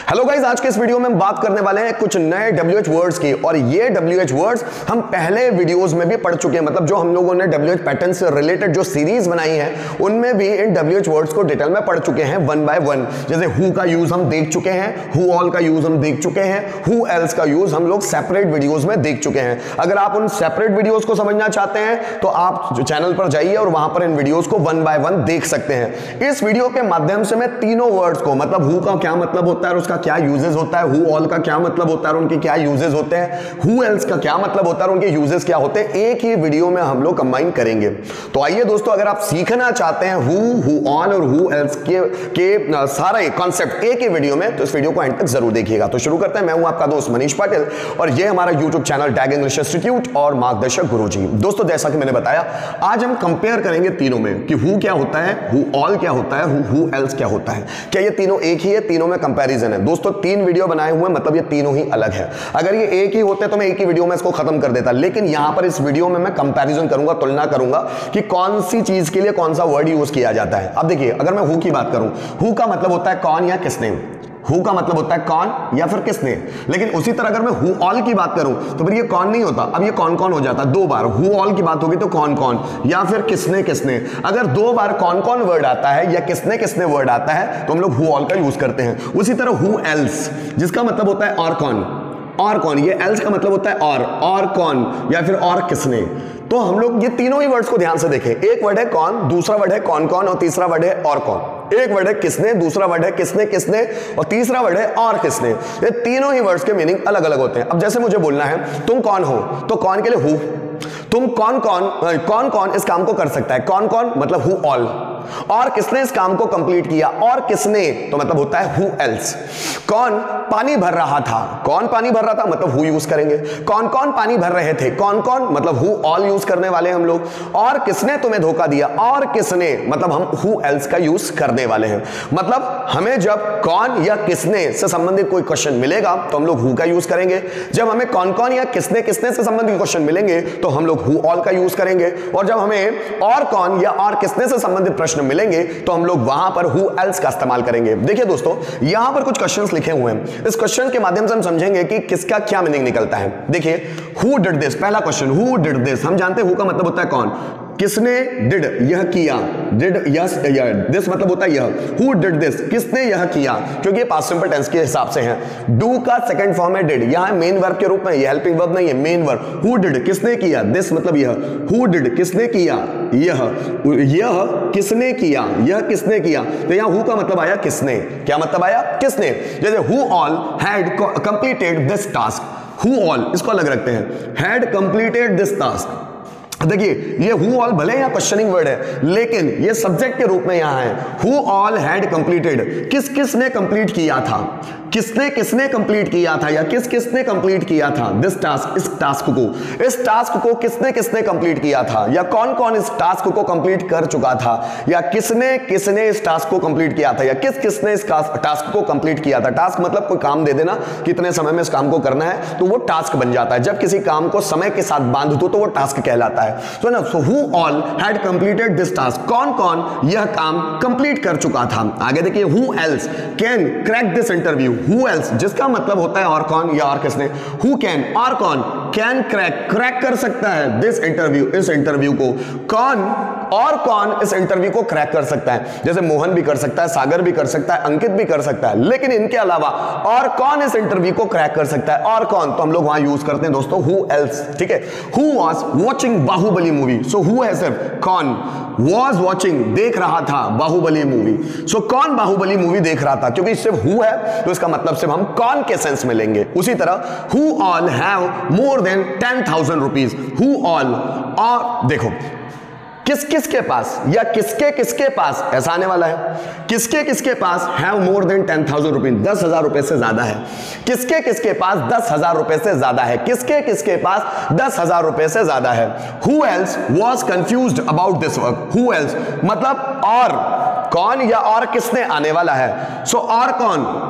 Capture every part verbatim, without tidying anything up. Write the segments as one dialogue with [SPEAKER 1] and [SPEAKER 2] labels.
[SPEAKER 1] Hello guys, आज के इस वीडियो में हम बात करने वाले हैं कुछ नए डब्ल्यू एच वर्ड्स की। और ये डब्ल्यू एच वर्ड्स हम पहले वीडियोस में भी पढ़ चुके हैं, मतलब जो हम लोगों ने डब्ल्यू एच पैटर्न से रिलेटेड जो सीरीज बनाई है उनमें भी इन डब्ल्यू एच वर्ड्स को डिटेल में पढ़ चुके हैं वन बाय वन। जैसे हु का यूज हम देख चुके हैं, हु ऑल का यूज हम देख चुके हैं, हु एल्स का यूज हम लोग सेपरेट वीडियोस में देख चुके हैं। अगर आप उन सेपरेट वीडियोस को समझना चाहते हैं तो आप जो चैनल पर जाइए और वहां पर इन वीडियोस को वन बाय वन देख सकते हैं। इस वीडियो के माध्यम से मैं तीनों वर्ड्स को, मतलब हु का क्या मतलब होता है और उसका क्या यूजेस होता है, हु ऑल का क्या मतलब होता है और उनके क्या यूजेस होते हैं, हु एल्स का क्या मतलब होता है और उनके यूजेस क्या होते हैं, एक ही वीडियो में हम लोग कंबाइन करेंगे। तो आइए दोस्तों, अगर आप सीखना चाहते हैं हु, हु ऑल और हु एल्स के के सारे कॉन्सेप्ट एक ही वीडियो में, तो इस वीडियो को एंड तक जरूर देखिएगा। तो शुरू करते हैं। मैं हूं आपका दोस्त मनीष पाटिल और ये हमारा YouTube channel tag English institute और मार्गदर्शक गुरुजी। दोस्तों, जैसा कि मैंने बताया, आज हम कंपेयर करेंगे तीनों में कि हु क्या होता है, हु ऑल क्या होता है, हु हु एल्स क्या होता है। क्या ये तीनों एक ही है? तीनों में कंपैरिजन है। दोस्तों, तीन वीडियो बनाए हुए, मतलब ये तीनों ही अलग है। अगर ये एक ही होते तो मैं एक ही वीडियो में इसको खत्म कर देता, लेकिन यहां पर इस वीडियो में मैं कंपैरिजन करूंगा, तुलना करूंगा कि कौन सी चीज के लिए कौन सा वर्ड यूज किया जाता है। अब देखिए, अगर मैं हु की बात करूं, हु का मतलब होता है कौन या किसने, हु का मतलब होता है कौन या फिर किसने। लेकिन उसी तरह अगर मैं हु ऑल की बात करूं तो फिर ये कौन नहीं होता, अब ये कौन कौन हो जाता। दो बार हु ऑल की बात होगी तो कौन कौन या फिर किसने किसने। अगर दो बार कौन कौन वर्ड आता है या किसने किसने वर्ड आता है तो हम लोग हु ऑल का यूज करते हैं। उसी तरह हु एल्स, जिसका मतलब होता है और कौन, और कौन, ये एल्स का मतलब होता है और और कौन या फिर और किसने। तो हम लोग ये तीनों ही वर्ड्स को ध्यान से देखें। एक वर्ड है कौन, दूसरा वर्ड है कौन कौन और तीसरा वर्ड है और कौन। एक वर्ड है किसने, दूसरा वर्ड है किसने किसने और तीसरा वर्ड है और किसने। ये तीनों ही वर्ड्स के मीनिंग अलग अलग होते हैं। अब जैसे मुझे बोलना है तुम कौन हो, तो कौन के लिए हु, तुम कौन कौन कौन कौन इस काम को कर सकता है, कौन कौन मतलब हु ऑल, और किसने इस काम को कंप्लीट किया, और किसने तो मतलब होता है हु एल्स। कौन पानी भर रहा था, कौन पानी भर रहा था मतलब हु यूज करेंगे। कौन कौन पानी भर रहे थे, कौन कौन मतलब हु ऑल यूज करने वाले हम लोग। और किसने तुम्हें धोखा दिया, और किसने मतलब हम हु एल्स का यूज करने वाले हैं। मतलब हमें जब कौन या किसने से संबंधित कोई क्वेश्चन मिलेगा तो हम लोग हु का यूज करेंगे। जब हमें कौन कौन या किसने किसने से संबंधित क्वेश्चन मिलेंगे तो हम लोग हु ऑल का यूज करेंगे। और जब हमें और कौन या और किसने से संबंधित प्रश्न मिलेंगे तो हम लोग वहां पर हु एल्स का इस्तेमाल करेंगे। देखिए दोस्तों, यहां पर कुछ क्वेश्चंस लिखे हुए हैं। इस क्वेश्चन के माध्यम से हम समझेंगे कि किसका क्या मीनिंग निकलता है। देखिए, हु डिड दिस, पहला क्वेश्चन, हु डिड दिस। हम जानते हैं हु का मतलब होता है कौन, किसने, डिड यह किया, डिड यस दिस मतलब होता है यह। हु डिड दिस, किसने यह किया, क्योंकि ये पास्ट सिंपल टेंस के हिसाब से है। डू का सेकंड फॉर्म है डिड, यहां मेन वर्ब के रूप में, ये हेल्पिंग वर्ब नहीं है, मेन वर्ब। हु डिड किसने किया, दिस मतलब यह, हु डिड किसने किया, यह यह किसने किया, यह किसने किया। तो यहां हु का मतलब आया किसने, क्या मतलब आया किसने। जैसे who all had completed this task, who all इसको अलग रखते हैं, हैड कंप्लीटेड दिस टास्क। देखिए, ये हु ऑल भले या क्वेश्चनिंग वर्ड है लेकिन ये सब्जेक्ट के रूप में यहां है। हु ऑल हैड कंप्लीटेड, किस किसने कंप्लीट किया था, किसने किसने कंप्लीट किया था या किस किसने कंप्लीट किया था दिस टास्क, इस टास्क को, इस टास्क को किसने किसने कंप्लीट किया था, या कौन कौन इस टास्क को कंप्लीट कर चुका था, या किसने किसने इस टास्क को कंप्लीट किया था, या किस किसने इस टास्क को कंप्लीट किया था। टास्क मतलब कोई काम दे देना, कितने समय में इस काम को करना है, तो वो टास्क बन जाता है। जब किसी काम को समय के साथ बांध दो तो वो टास्क कहलाता है। So ना, so who all had completed this task, कौन कौन यह काम कंप्लीट कर चुका था। आगे देखिए, who else can crack this interview, who else जिसका मतलब होता है और कौन या और किसने। who can और कौन can crack, crack कर सकता है this interview, इस इंटरव्यू को। कौन और कौन इस इंटरव्यू को क्रैक कर सकता है। जैसे मोहन भी कर सकता है, सागर भी कर सकता है, अंकित भी कर सकता है, लेकिन इनके अलावा और कौन इस इंटरव्यू को क्रैक कर सकता है, और कौन, तो हम लोग वहां यूज करते हैं दोस्तों who else। ठीक है, who was watching Baahubali movie, so who है सिर्फ कौन, was watching देख रहा था बाहुबली मूवी। सो कौन बाहुबली मूवी देख रहा था, क्योंकि सिर्फ who है तो इसका मतलब सिर्फ हम कौन के सेंस में लेंगे। उसी तरह who all have more than ten thousand rupees, who all, और देखो किस किस के पास या किसके किसके पास ऐसा आने वाला है, किसके किसके पास have more than ten thousand rupees, दस हजार रुपए से ज्यादा है। किसके किसके पास दस हजार रुपए से ज्यादा है, किसके किसके पास दस हजार रुपए से ज्यादा है। Who else was confused about this work, who else मतलब और कौन या और किसने आने वाला है। सो so, और कौन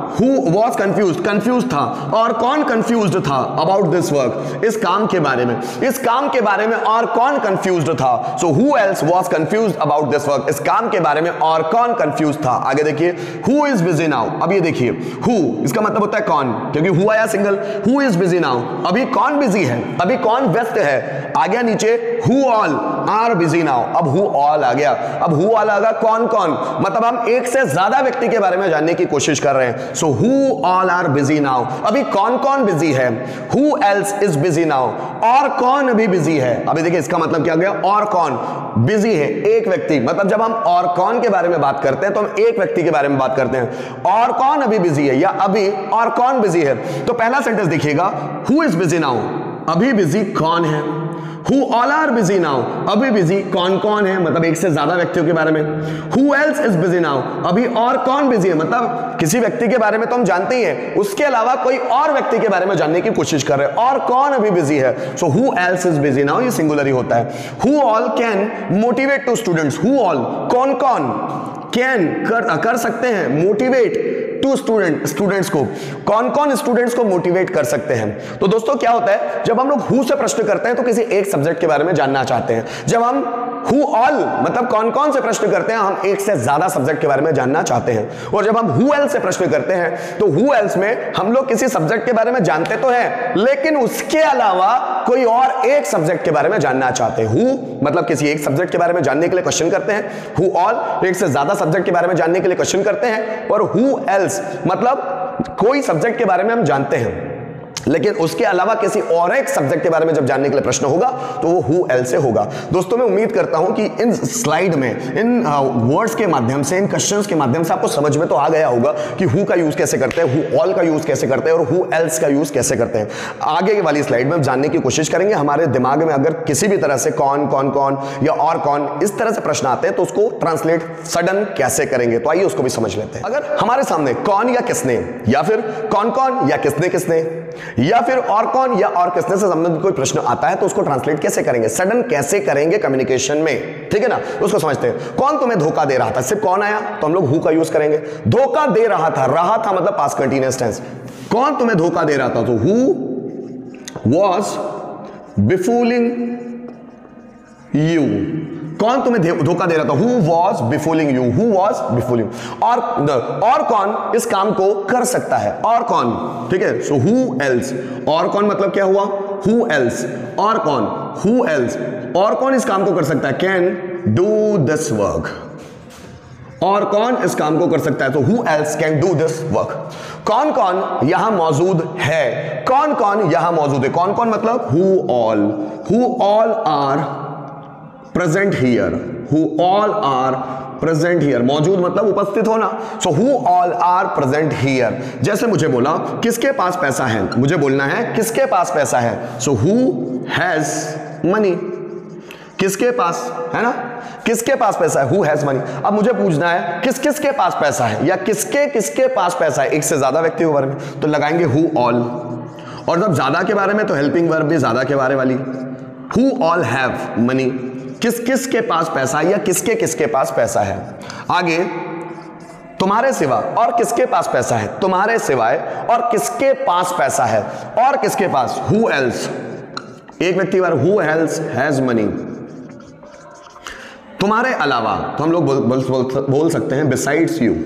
[SPEAKER 1] हु वॉज कंफ्यूज, कंफ्यूज था, और कौन कंफ्यूज था अबाउट दिस वर्क, इस काम के बारे में, इस काम के बारे में और कौन कंफ्यूज था। So who else was confuse about this work, इस काम के बारे में और कौन कंफ्यूज था। आगे देखिए, हु इज बिजी नाउ, अब ये देखिए हु इसका मतलब होता है कौन, क्योंकि हु आया single, who is busy now, अभी कौन बिजी है, अभी कौन व्यस्त है। आ गया नीचे who all are busy now, अब हु ऑल आ गया, अब हु ऑल आ गया कौन कौन, मतलब हम एक से ज्यादा व्यक्ति के बारे में जानने की कोशिश कर रहे हैं। So who all are busy now, अभी कौन कौन बिजी है। Who else is busy now, और कौन अभी बिजी है। अभी देखिए इसका मतलब क्या गया, और कौन बिजी है, एक व्यक्ति, मतलब जब हम और कौन के बारे में बात करते हैं तो हम एक व्यक्ति के बारे में बात करते हैं। और कौन अभी बिजी है या अभी और कौन बिजी है। तो पहला सेंटेंस देखिएगा, हु इज बिजी नाउ, अभी बिजी कौन है। Who all are busy now, अभी बिजी कौन कौन है, मतलब एक से ज्यादा व्यक्तियों के बारे में। Who else is busy now, अभी और कौन बिजी है, मतलब किसी व्यक्ति के बारे में तो हम जानते ही हैं, उसके अलावा कोई और व्यक्ति के बारे में जानने की कोशिश कर रहे हैं, और कौन अभी बिजी है। So who else is busy now, ये सिंगुलर ही होता है। Who all can motivate to students, who all कौन कौन कैन कर, कर सकते हैं मोटिवेट टू स्टूडेंट, स्टूडेंट्स को, कौन कौन स्टूडेंट्स को मोटिवेट कर सकते हैं। तो दोस्तों क्या होता है, जब हम लोग हु से प्रश्न करते हैं तो किसी एक सब्जेक्ट के बारे में जानना चाहते हैं। जब हम हु ऑल मतलब कौन कौन से प्रश्न करते हैं, हम एक से ज्यादा सब्जेक्ट के बारे में जानना चाहते हैं। और जब हम हु एल्स से प्रश्न करते हैं तो हु एल्स में हम लोग किसी सब्जेक्ट के बारे में जानते तो हैं, लेकिन उसके अलावा कोई और एक सब्जेक्ट के बारे में जानना चाहते हैं। हु मतलब किसी एक सब्जेक्ट के बारे में जानने के लिए क्वेश्चन करते हैं, हु ऑल एक से ज्यादा सब्जेक्ट के बारे में जानने के लिए क्वेश्चन करते हैं, और हु एल्स मतलब कोई सब्जेक्ट के बारे में हम जानते हैं लेकिन उसके अलावा किसी और एक सब्जेक्ट के बारे में जब जानने के लिए प्रश्न होगा तो वो हु एल्स से होगा। दोस्तों मैं उम्मीद करता हूं कि इन स्लाइड में, इन वर्ड्स के माध्यम से, इन क्वेश्चंस के माध्यम से आपको समझ में तो आ गया होगा कि हु का यूज कैसे करते हैं, हु ऑल का यूज कैसे करते हैं और हु एल्स का यूज कैसे करते हैं। आगे वाली स्लाइड में हम जानने की कोशिश करेंगे। हमारे दिमाग में अगर किसी भी तरह से कौन कौन कौन या और कौन इस तरह से प्रश्न आते हैं तो उसको ट्रांसलेट सडन कैसे करेंगे, तो आइए उसको भी समझ लेते हैं। अगर हमारे सामने कौन या किसने, या फिर कौन कौन या किसने किसने, या फिर और कौन या और किसने से संबंधित कोई प्रश्न आता है तो उसको ट्रांसलेट कैसे करेंगे, सडन कैसे करेंगे कम्युनिकेशन में, ठीक है ना। उसको समझते हैं। कौन तुम्हें धोखा दे रहा था, सिर्फ कौन आया तो हम लोग हु का यूज करेंगे। धोखा दे रहा था, रहा था मतलब पास्ट कंटीन्यूअस टेंस। कौन तुम्हें धोखा दे रहा था, तो हु वाज बिफूलिंग यू, कौन तुम्हें धोखा दे रहा था, who was befooling you, who was befooling. और और कौन इस काम को कर सकता है, और कौन, ठीक है। सो हु एल्स, और कौन मतलब क्या हुआ, हु एल्स, और कौन, हु एल्स, और कौन इस काम को कर सकता है, कैन डू दिस वर्क, और कौन इस काम को कर सकता है, तो who else can do this work. कौन कौन यहां मौजूद है, कौन कौन यहां मौजूद है, कौन कौन मतलब who all, who all are present here, who all are present here, मौजूद मतलब उपस्थित होना। So who all are present here. जैसे मुझे बोला किसके पास पैसा है, मुझे बोलना है किसके पास पैसा है। सो हु हैज मनी, किसके पास, है ना, किसके पास पैसा है, हु हैज मनी। अब मुझे पूछना है किस किस के पास पैसा है या किसके किसके पास पैसा है, एक से ज्यादा व्यक्तियों के बारे में तो लगाएंगे हु ऑल, और जब ज्यादा के बारे में तो हेल्पिंग वर्ब भी ज्यादा के बारे वाली, हु ऑल हैव मनी, किस किस के पास पैसा है या किसके किसके पास पैसा है। आगे तुम्हारे सिवा और किसके पास पैसा है, तुम्हारे सिवाय और किसके पास पैसा है, और किसके पास, हु एल्स, एक व्यक्ति बार, हु एल्स हैज मनी। तुम्हारे अलावा तो हम लोग बोल, बोल, बोल, बोल सकते हैं बिसाइड्स यू,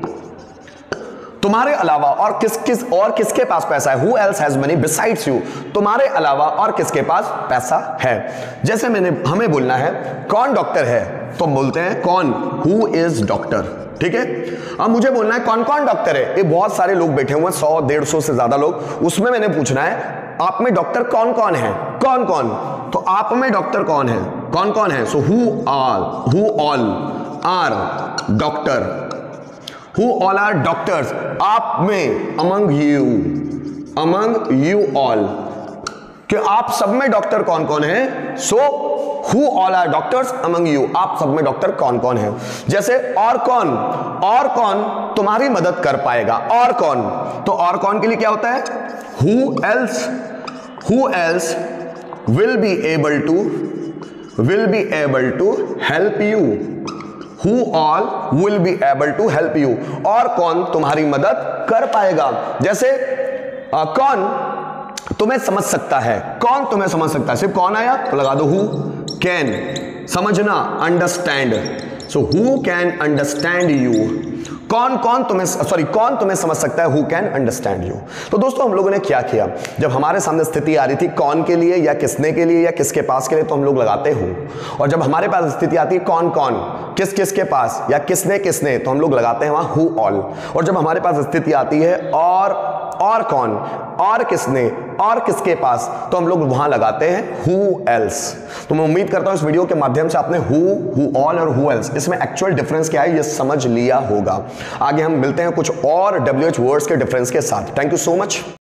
[SPEAKER 1] तुम्हारे अलावा और किस किस और किसके पास पैसा है, who else has money besides you, तुम्हारे अलावा और किसके पास पैसा है। जैसे मैंने हमें बोलना है कौन डॉक्टर है तो हम बोलते हैं कौन, हु इज डॉक्टर, ठीक है। अब मुझे बोलना है कौन कौन डॉक्टर है, ये बहुत सारे लोग बैठे हुए हैं, सौ डेढ़ सौ से ज्यादा लोग, उसमें मैंने पूछना है आप में डॉक्टर कौन कौन है, कौन कौन, तो आप में डॉक्टर कौन है, कौन कौन है। So who all, who all are doctor, Who all are doctors, आप में, among you, among you all, कि आप सब में डॉक्टर कौन कौन है। So who all are doctors among you, आप सब में डॉक्टर कौन कौन है। जैसे और कौन, और कौन तुम्हारी मदद कर पाएगा, और कौन, तो और कौन के लिए क्या होता है, who else, who else will be able to, will be able to help you, who all will be able to help you, और कौन तुम्हारी मदद कर पाएगा। जैसे आ, कौन तुम्हें समझ सकता है, कौन तुम्हें समझ सकता है, सिर्फ कौन आया तो लगा दो हु। कैन समझना, understand, so who can understand you, कौन कौन तुम्हें सॉरी कौन तुम्हें समझ सकता है, हु कैन अंडरस्टैंड यू। तो दोस्तों हम लोगों ने क्या किया, जब हमारे सामने स्थिति आ रही थी कौन के लिए या किसने के लिए या किसके पास के लिए, तो हम लोग लगाते हूं, और जब हमारे पास स्थिति आती है कौन कौन किस किस के पास या किसने किसने, तो हम लोग लगाते हैं वहां हु ऑल। और जब हमारे पास स्थिति आती है और और कौन और किसने और किसके पास, तो हम लोग वहां लगाते हैं हु एल्स। तो मैं उम्मीद करता हूं इस वीडियो के माध्यम से आपने हु, हु ऑल और हु एल्स इसमें एक्चुअल डिफरेंस क्या है ये समझ लिया होगा। आगे हम मिलते हैं कुछ और डब्ल्यूएच वर्ड्स के डिफरेंस के साथ। Thank you so much.